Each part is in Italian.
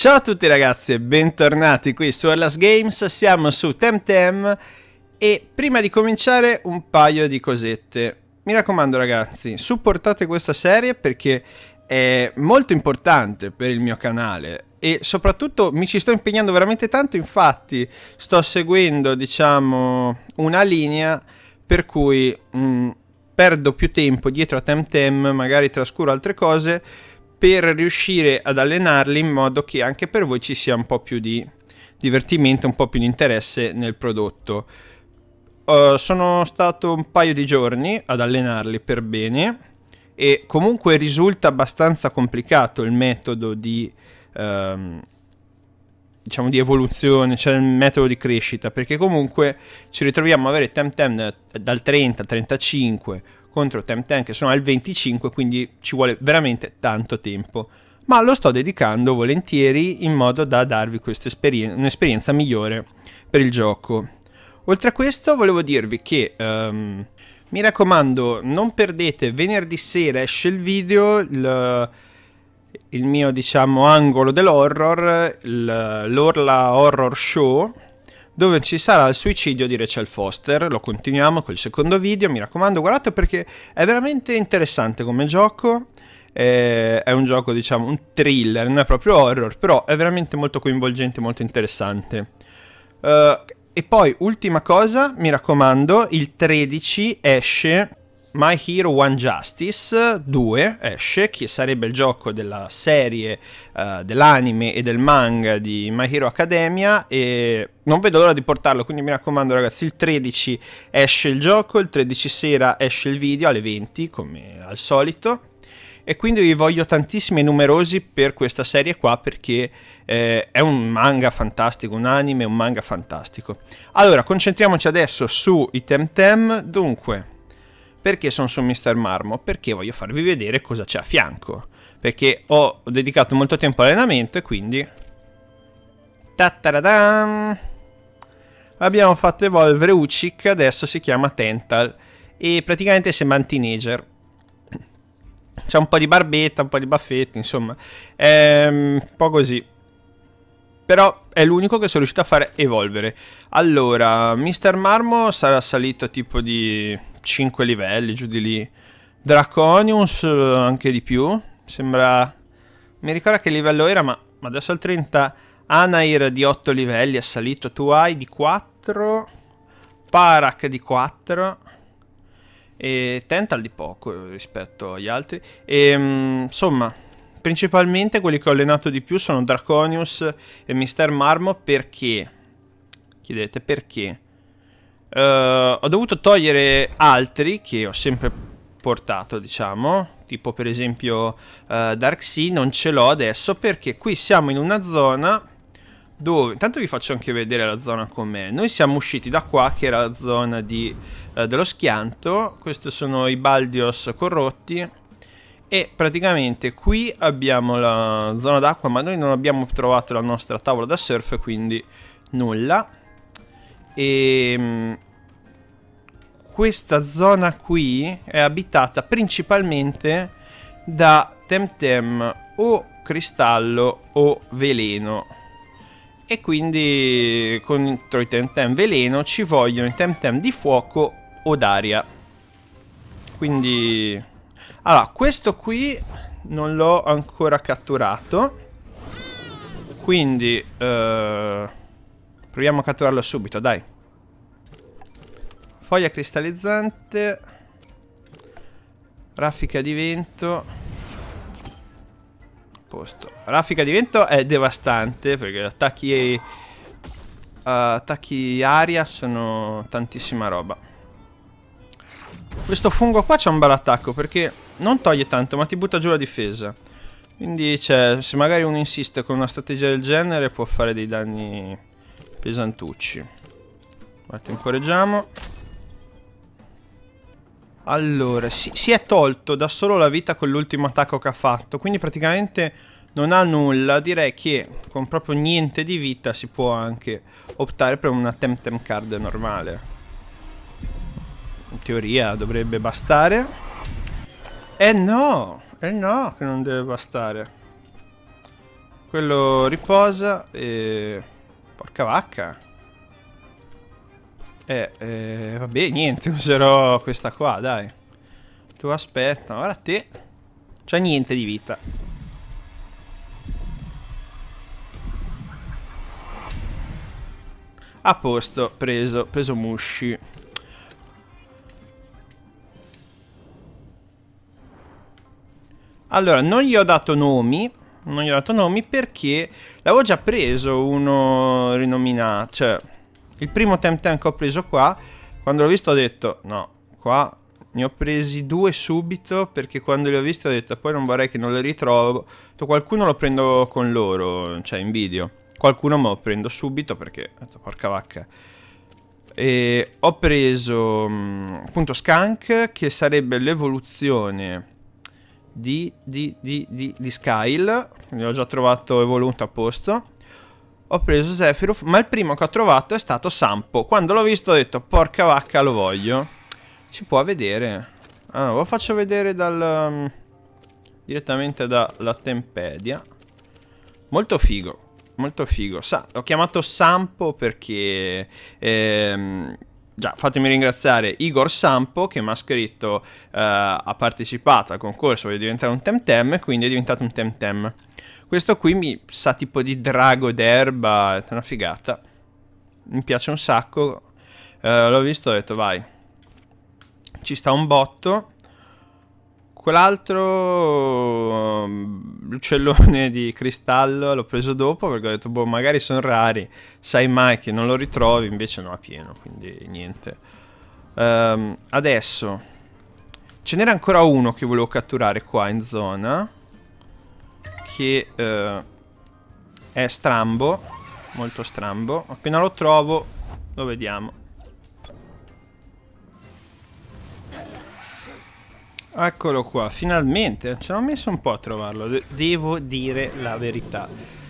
Ciao a tutti ragazzi e bentornati qui su Atlas Games, siamo su Temtem e prima di cominciare un paio di cosette. Mi raccomando ragazzi, supportate questa serie perché è molto importante per il mio canale e soprattutto mi ci sto impegnando veramente tanto, infatti sto seguendo diciamo una linea per cui perdo più tempo dietro a Temtem, magari trascuro altre cose per riuscire ad allenarli in modo che anche per voi ci sia un po' più di divertimento, un po' più di interesse nel prodotto. Sono stato un paio di giorni ad allenarli per bene e comunque risulta abbastanza complicato il metodo di diciamo di evoluzione, cioè il metodo di crescita, perché comunque ci ritroviamo a avere Temtem dal 30 al 35 contro Temtem che sono al 25, quindi ci vuole veramente tanto tempo, ma lo sto dedicando volentieri in modo da darvi questa un'esperienza migliore per il gioco. Oltre a questo volevo dirvi che mi raccomando non perdete, venerdì sera esce il video, il mio diciamo angolo dell'horror, l'Orla Horror Show, dove ci sarà il suicidio di Rachel Foster. Lo continuiamo col secondo video, mi raccomando guardate perché è veramente interessante come gioco, è un gioco diciamo un thriller, non è proprio horror, però è veramente molto coinvolgente, molto interessante. E poi ultima cosa, mi raccomando, il 13 esce My Hero One Justice 2, esce, che sarebbe il gioco della serie dell'anime e del manga di My Hero Academia, e non vedo l'ora di portarlo, quindi mi raccomando ragazzi, il 13 esce il gioco, il 13 sera esce il video alle 20 come al solito, e quindi vi voglio tantissimi e numerosi per questa serie qua perché è un manga fantastico, un anime, un manga fantastico. Allora concentriamoci adesso sui Temtem. Dunque, perché sono su Mr. Marmo? Perché voglio farvi vedere cosa c'è a fianco, perché ho dedicato molto tempo all'allenamento e quindi abbiamo fatto evolvere Uchic, adesso si chiama Tental e praticamente sembra un teenager, c'è un po' di barbetta, un po' di baffetti, insomma è un po' così, però è l'unico che sono riuscito a fare evolvere. Allora Mr. Marmo sarà salito tipo di 5 livelli, giù di lì. Draconius anche di più, sembra, mi ricorda che livello era, ma adesso al 30. Anair di 8 livelli è salito, tu hai di 4, Parak di 4 e Tental di poco rispetto agli altri, e insomma principalmente quelli che ho allenato di più sono Draconius e Mr. Marmo. Perché? Chiedete perché? Ho dovuto togliere altri che ho sempre portato, diciamo, tipo per esempio Darkseid non ce l'ho adesso perché qui siamo in una zona dove, intanto vi faccio anche vedere la zona com'è. Noi siamo usciti da qua che era la zona dello schianto, questi sono i Baldios corrotti e praticamente qui abbiamo la zona d'acqua, ma noi non abbiamo trovato la nostra tavola da surf, quindi nulla. E questa zona qui è abitata principalmente da Temtem o cristallo o veleno, e quindi contro i Temtem veleno ci vogliono i Temtem di fuoco o d'aria. Quindi allora questo qui non l'ho ancora catturato, quindi proviamo a catturarlo subito, dai. Foglia cristallizzante, raffica di vento, posto. Raffica di vento è devastante perché attacchi aria sono tantissima roba. Questo fungo qua c'ha un bel attacco perché non toglie tanto ma ti butta giù la difesa, quindi cioè, se magari uno insiste con una strategia del genere può fare dei danni pesantucci. Temporeggiamo. Allora, si è tolto da solo la vita con l'ultimo attacco che ha fatto, quindi praticamente non ha nulla. Direi che con proprio niente di vita si può anche optare per una Temtem card normale. In teoria dovrebbe bastare. No, che non deve bastare. Quello riposa e... Porca vacca. Vabbè, niente, userò questa qua, dai. Tu aspetta, ora te. C'è niente di vita. A posto, preso Mushi. Allora, non gli ho dato nomi. Non gli ho dato nomi perché l'avevo già preso uno rinominato. Cioè, il primo Temtem che ho preso qua, quando l'ho visto ho detto, no, qua ne ho presi 2 subito, perché quando li ho visti ho detto, poi non vorrei che non li ritrovo. Qualcuno lo prendo con loro, cioè in video. Qualcuno me lo prendo subito perché, porca vacca. E ho preso appunto Skunk, che sarebbe l'evoluzione di Skyle. Quindi l'ho già trovato evoluto a posto. Ho preso Sephiroth, ma il primo che ho trovato è stato Sampo. Quando l'ho visto ho detto, porca vacca, lo voglio. Si può vedere. Ah, lo faccio vedere direttamente dalla Tempedia. Molto figo. Molto figo. L'ho chiamato Sampo perché... già, fatemi ringraziare Igor Sampo che mi ha scritto, ha partecipato al concorso, voglio diventare un Temtem, quindi è diventato un Temtem. Questo qui mi sa tipo di drago d'erba, è una figata. Mi piace un sacco. L'ho visto e ho detto vai. Ci sta un botto. Quell'altro l'uccellone di cristallo l'ho preso dopo perché ho detto boh, magari sono rari, sai mai che non lo ritrovi, invece no, a pieno, quindi niente. Adesso ce n'era ancora uno che volevo catturare qua in zona, che è strambo, molto strambo. Appena lo trovo lo vediamo. Eccolo qua, finalmente, ce l'ho messo un po' a trovarlo, devo dire la verità.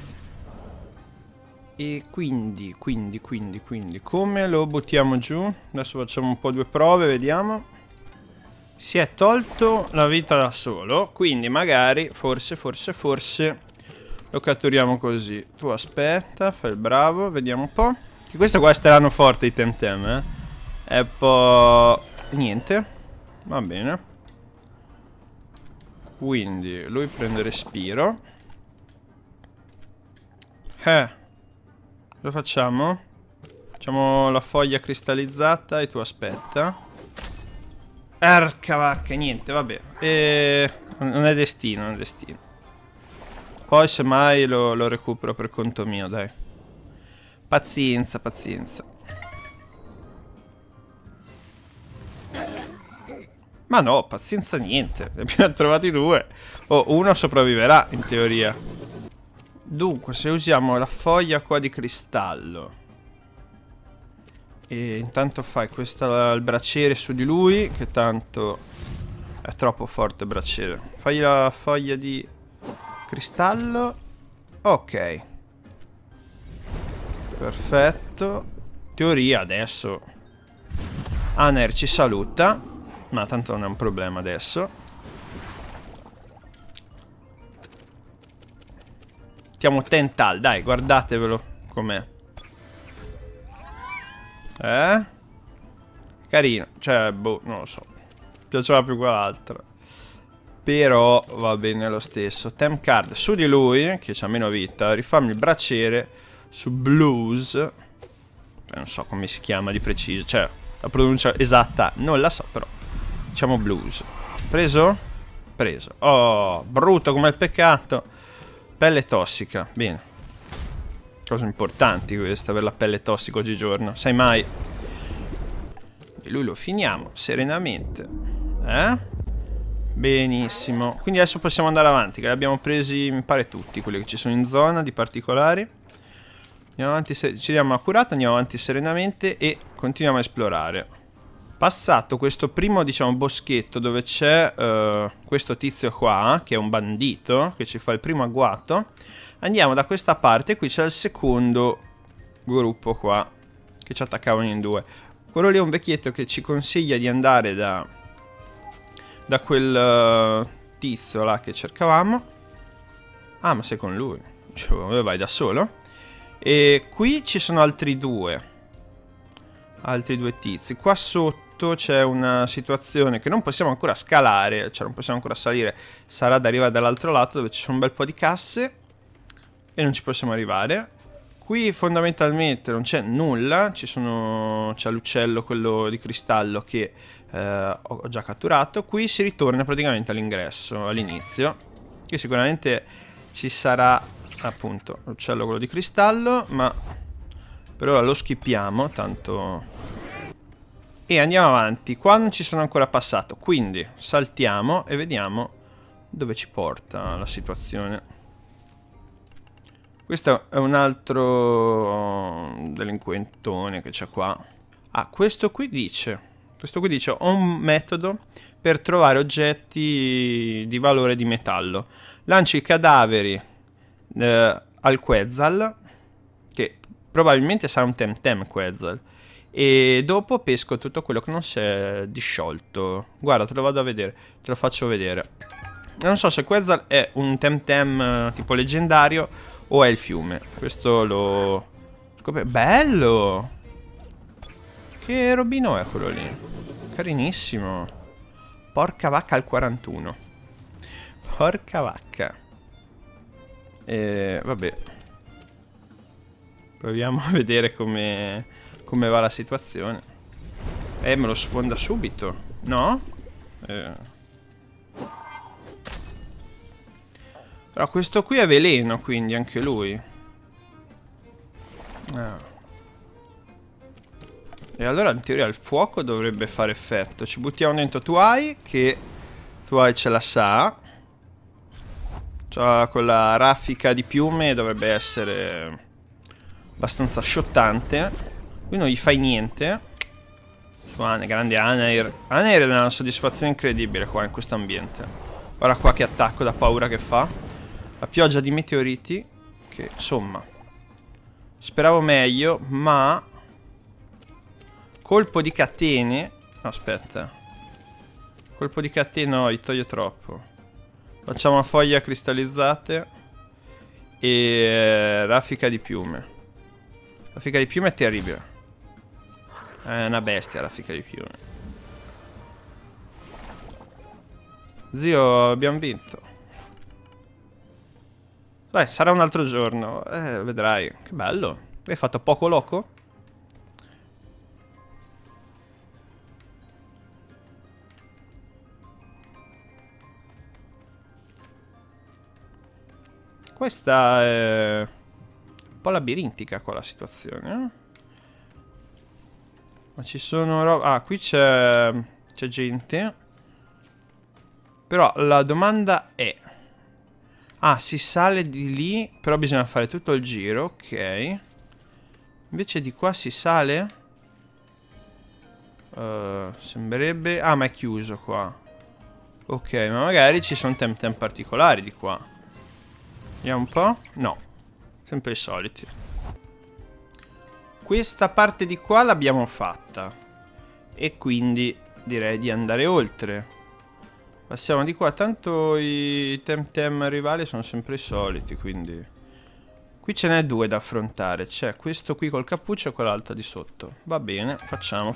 E quindi, come lo buttiamo giù? Adesso facciamo un po' 2 prove, vediamo. Si è tolto la vita da solo, quindi magari, forse, lo catturiamo così. Tu aspetta, fai il bravo, vediamo un po'. Che questo qua staranno forte i Temtem, eh. È un po'... niente, va bene. Quindi lui prende respiro. Cosa facciamo? Facciamo la foglia cristallizzata e tu aspetta. Arca vacca, niente, vabbè. Non è destino, non è destino. Poi semmai lo recupero per conto mio, dai. Pazienza, pazienza. Ma no, pazienza niente. Ne abbiamo trovati 2. Oh, uno sopravviverà, in teoria. Dunque, se usiamo la foglia qua di cristallo e intanto fai il braciere su di lui, che tanto è troppo forte il braciere. Fai la foglia di cristallo. Ok. Perfetto. Teoria adesso Aner ci saluta. Ma tanto non è un problema adesso. Mettiamo Tental, dai, guardatevelo com'è. Carino, cioè, boh, non lo so. Piaceva più quell'altro. Però va bene lo stesso. Temp card su di lui, che c'ha meno vita. Rifammi il braciere su Blues. Non so come si chiama di preciso. Cioè, la pronuncia esatta non la so, però diciamo Blues. Preso? Preso. Oh, brutto come il peccato. Pelle tossica. Bene. Cose importanti queste, avere la pelle tossica oggigiorno. Sai mai. E lui lo finiamo serenamente. Benissimo. Quindi adesso possiamo andare avanti, che li abbiamo presi, mi pare, tutti quelli che ci sono in zona di particolari. Andiamo avanti, ci diamo accurato, andiamo avanti serenamente e continuiamo a esplorare. Passato questo primo, diciamo, boschetto dove c'è questo tizio qua, che è un bandito, che ci fa il primo agguato, andiamo da questa parte, qui c'è il secondo gruppo qua, che ci attaccavano in 2. Quello lì è un vecchietto che ci consiglia di andare da quel tizio là che cercavamo. Ah, ma sei con lui. Cioè, vai da solo. E qui ci sono altri due tizi. Qua sotto c'è una situazione che non possiamo ancora scalare, cioè non possiamo ancora salire. Sarà da arrivare dall'altro lato dove ci sono un bel po' di casse e non ci possiamo arrivare. Qui fondamentalmente non c'è nulla. C'è l'uccello, quello di cristallo, che ho già catturato. Qui si ritorna praticamente all'ingresso, all'inizio. Qui sicuramente ci sarà appunto l'uccello, quello di cristallo, ma per ora lo skippiamo, tanto. E andiamo avanti. Qua non ci sono ancora passato, quindi saltiamo e vediamo dove ci porta la situazione. Questo è un altro delinquentone che c'è qua. Ah, questo qui dice ho un metodo per trovare oggetti di valore di metallo. Lancio i cadaveri al Quetzal, che probabilmente sarà un Temtem Quetzal, e dopo pesco tutto quello che non si è disciolto. Guarda, te lo vado a vedere, te lo faccio vedere. Non so se Quetzal è un Temtem tipo leggendario o è il fiume. Questo lo scopre. Bello! Che robino è quello lì? Carinissimo. Porca vacca al 41. Porca vacca. Vabbè. Proviamo a vedere come va la situazione. Me lo sfonda subito. No? Però questo qui è veleno, quindi anche lui. E allora in teoria il fuoco dovrebbe fare effetto. Ci buttiamo dentro Tuai, che Tuai ce la sa. Cioè, quella raffica di piume dovrebbe essere abbastanza sciottante. Qui non gli fai niente. Su grande Anair. Anair è una soddisfazione incredibile qua in questo ambiente. Guarda qua che attacco da paura che fa. La pioggia di meteoriti. Che insomma, speravo meglio, ma colpo di catene. No, aspetta. Colpo di catene, no, gli toglio troppo. Facciamo una foglia cristallizzate e raffica di piume. Raffica di piume è terribile. È una bestia raffica di piume. Zio, abbiamo vinto. Dai, sarà un altro giorno. Vedrai. Che bello. Hai fatto poco loco? Questa è un po' labirintica qua la situazione. Ma ci sono ah, qui c'è gente. Però la domanda è: ah, si sale di lì, però bisogna fare tutto il giro, ok. Invece di qua si sale? Sembrerebbe. Ah, ma è chiuso qua. Ok, ma magari ci sono Temtem particolari di qua. Vediamo un po'. No, sempre i soliti. Questa parte di qua l'abbiamo fatta. E quindi direi di andare oltre. Passiamo di qua. Tanto i Temtem rivali sono sempre i soliti, quindi qui ce n'è due da affrontare. C'è questo qui col cappuccio e quell'altro di sotto. Va bene, facciamo.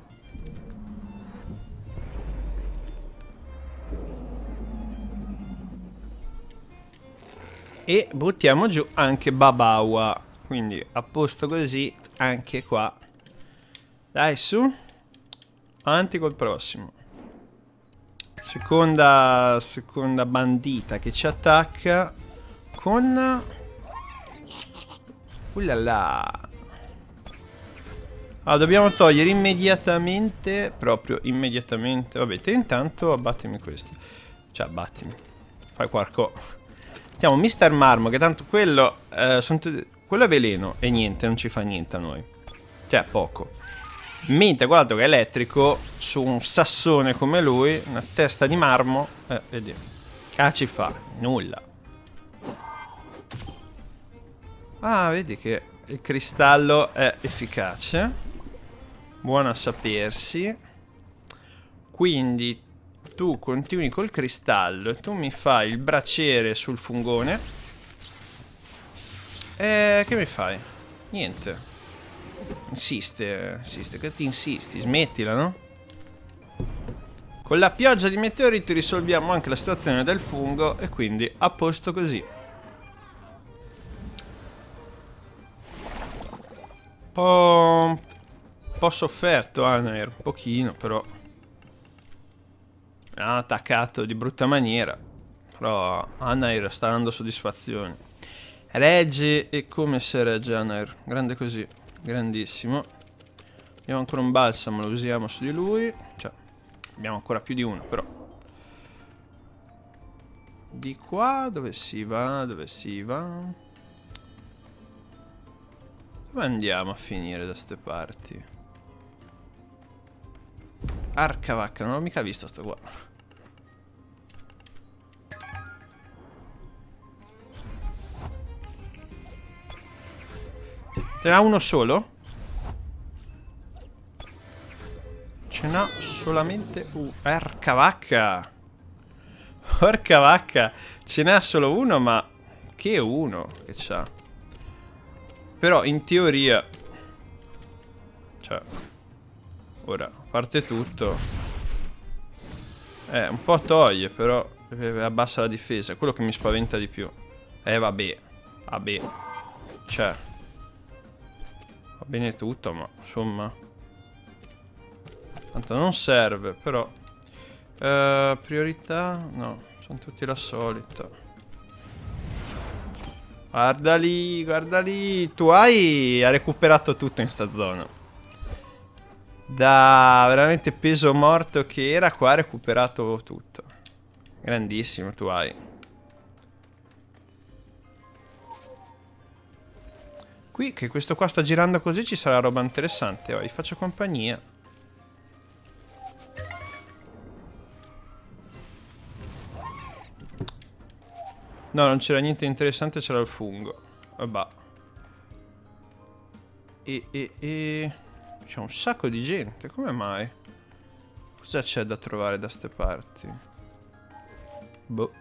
E buttiamo giù anche Babawa. Quindi a posto così anche qua. Dai, su. Avanti col prossimo. Seconda bandita che ci attacca con... Ullala. Allora, dobbiamo togliere immediatamente. Proprio immediatamente. Vabbè, te intanto abbattimi questo. Cioè, abbattimi. Fai qualcosa. Mettiamo Mr. Marmo, che tanto quello... quello è veleno e niente, non ci fa niente a noi. Cioè, poco. Mentre guardate che è elettrico, su un sassone come lui, una testa di marmo, vedi, che ci fa? Nulla. Ah, vedi che il cristallo è efficace. Buono a sapersi. Quindi tu continui col cristallo e tu mi fai il braciere sul fungone. Che mi fai? Niente. Insiste. Che ti insisti? Smettila, no? Con la pioggia di meteoriti risolviamo anche la situazione del fungo e quindi a posto così. Un po' sofferto Anair, un pochino però. Ha attaccato di brutta maniera. Però Anair sta dando soddisfazioni. Regge e come se regge Anair. Grande così, grandissimo. Abbiamo ancora un balsamo, lo usiamo su di lui. Cioè, abbiamo ancora più di uno però. Di qua dove si va? Dove andiamo a finire da ste parti? Arca vacca, non l'ho mica visto sto qua. Ce n'ha uno solo? Ce n'ha solamente uno. Arca vacca. Porca vacca. Ce n'ha solo uno, ma che uno che c'ha. Però in teoria, cioè, ora, a parte tutto, un po' toglie, però abbassa la difesa. È quello che mi spaventa di più. Vabbè, cioè, va bene tutto, ma insomma, tanto non serve, però priorità, no, sono tutti la solita. Guarda lì, tu hai recuperato tutto in sta zona. Da veramente peso morto che era, qua ha recuperato tutto. Grandissimo, tu hai. Qui, che questo qua sta girando così, ci sarà roba interessante. Gli faccio compagnia. No, non c'era niente interessante, c'era il fungo. Vabbè. C'è un sacco di gente, come mai? Cosa c'è da trovare da ste parti? Boh.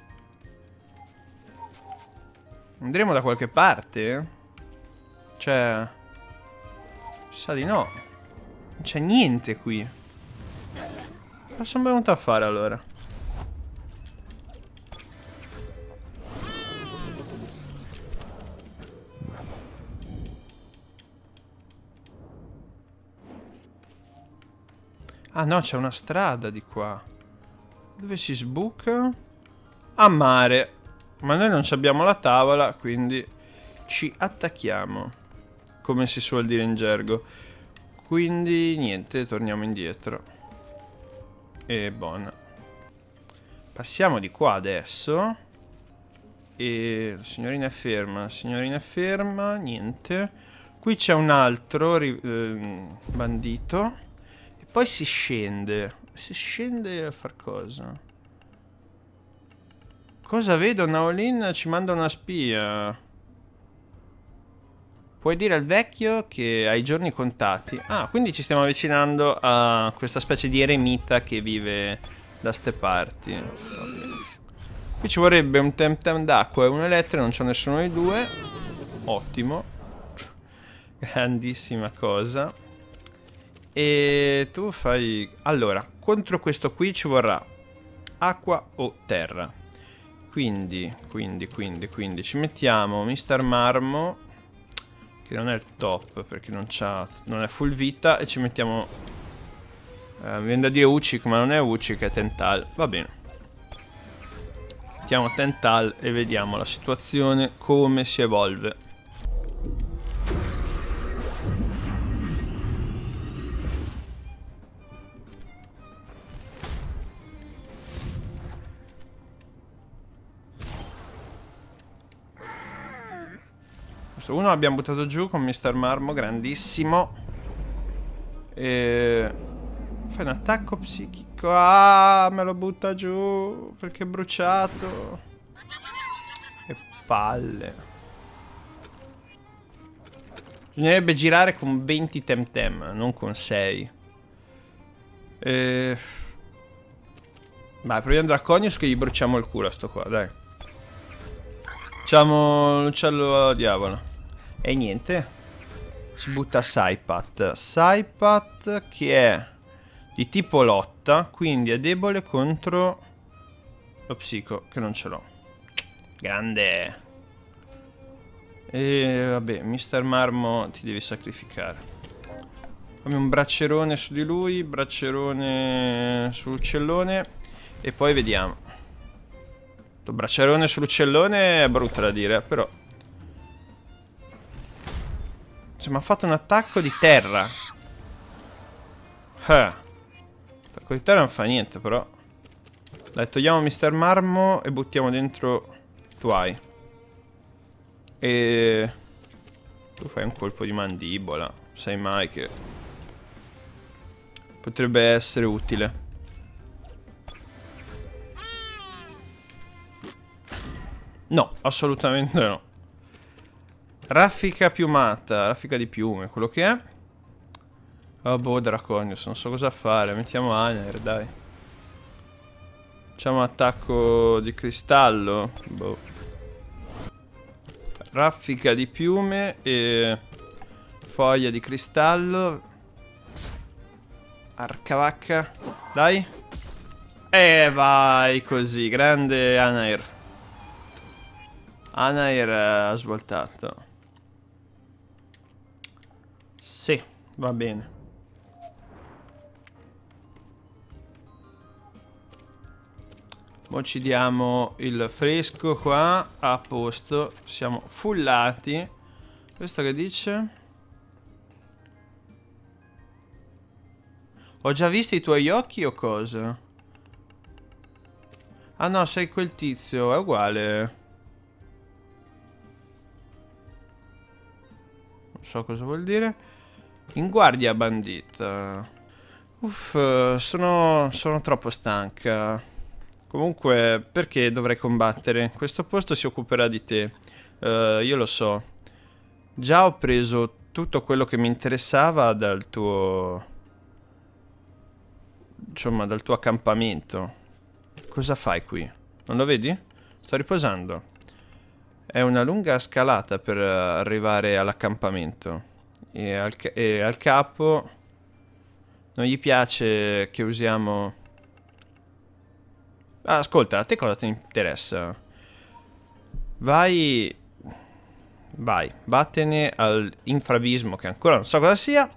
Andremo da qualche parte? Cioè, sa di no. Non c'è niente qui. Cosa sono venuto a fare allora? Ah no, c'è una strada di qua. Dove si sbuca? A mare. Ma noi non abbiamo la tavola, quindi ci attacchiamo, come si suol dire in gergo. Quindi niente, torniamo indietro. E buona. Passiamo di qua adesso. E la signorina è ferma, niente. Qui c'è un altro bandito. Poi si scende. Si scende a far cosa? Cosa vedo? Naolin ci manda una spia. Puoi dire al vecchio che ha i giorni contati. Ah, quindi ci stiamo avvicinando a questa specie di eremita che vive da ste parti. Qui ci vorrebbe un Temtem d'acqua e un elettrico. Non c'è nessuno dei due. Ottimo. Grandissima cosa. E tu fai... Allora, contro questo qui ci vorrà acqua o terra. Quindi ci mettiamo Mr. Marmo, che non è il top perché non è full vita, e ci mettiamo mi viene da dire Uccic, ma non è Uccic, è Tental. Va bene, mettiamo Tental e vediamo la situazione come si evolve. Uno l'abbiamo buttato giù con Mr. Marmo, grandissimo. E... fai un attacco psichico. Ah, me lo butta giù perché è bruciato. Che palle. Bisognerebbe girare con 20 Temtem, non con 6. Vai, proviamo Draconius che gli bruciamo il culo a sto qua, dai. Facciamo l'uccello a diavolo. E niente, si butta Saipat. Saipat che è di tipo lotta, quindi è debole contro lo psico, che non ce l'ho. Grande. E vabbè, Mister Marmo ti devi sacrificare. Fammi un braccerone su di lui, braccerone sull'uccellone e poi vediamo. Il braccerone sull'uccellone è brutto da dire, però. Cioè, mi ha fatto un attacco di terra. L'attacco di terra non fa niente, però. Dai, togliamo Mister Marmo e buttiamo dentro Tuai. E tu fai un colpo di mandibola. Sai mai che potrebbe essere utile. No, assolutamente no. Raffica piumata, raffica di piume, quello che è. Oh boh, Draconius, non so cosa fare. Mettiamo Anair, dai. Facciamo attacco di cristallo. Boh. Raffica di piume e foglia di cristallo. Arcavacca. Dai. E vai così. Grande Anair. Anair ha svoltato. Sì, va bene. Mo ci diamo il fresco qua. A posto. Siamo fullati. Questo che dice? Ho già visto i tuoi occhi o cosa? Ah no, sei quel tizio. È uguale. Non so cosa vuol dire. In guardia bandita. Uff, sono troppo stanca. Comunque, perché dovrei combattere? Questo posto si occuperà di te. Io lo so. Già ho preso tutto quello che mi interessava dal tuo... insomma, dal tuo accampamento. Cosa fai qui? Non lo vedi? Sto riposando. È una lunga scalata per arrivare all'accampamento. E al capo non gli piace che usiamo... Ah, ascolta, a te cosa ti interessa? Vai, vattene all'infrabismo, che ancora non so cosa sia.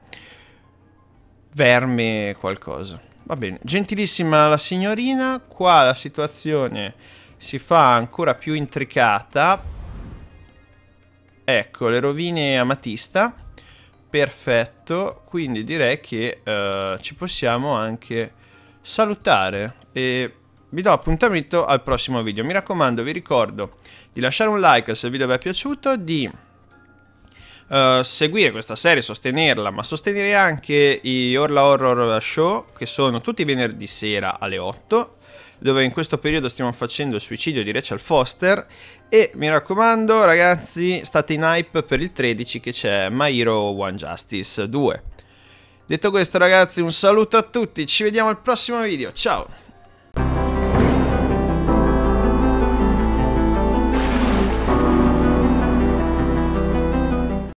Verme qualcosa. Va bene, gentilissima la signorina. Qua la situazione si fa ancora più intricata. Ecco, le rovine amatista. Perfetto, quindi direi che ci possiamo anche salutare e... vi do appuntamento al prossimo video. Mi raccomando, vi ricordo di lasciare un like se il video vi è piaciuto, di seguire questa serie, sostenerla, ma sostenere anche i Orla Horror Show, che sono tutti i venerdì sera alle 8, dove in questo periodo stiamo facendo il suicidio di Rachel Foster. E mi raccomando, ragazzi, state in hype per il 13 che c'è My Hero One Justice 2. Detto questo, ragazzi, un saluto a tutti, ci vediamo al prossimo video, ciao!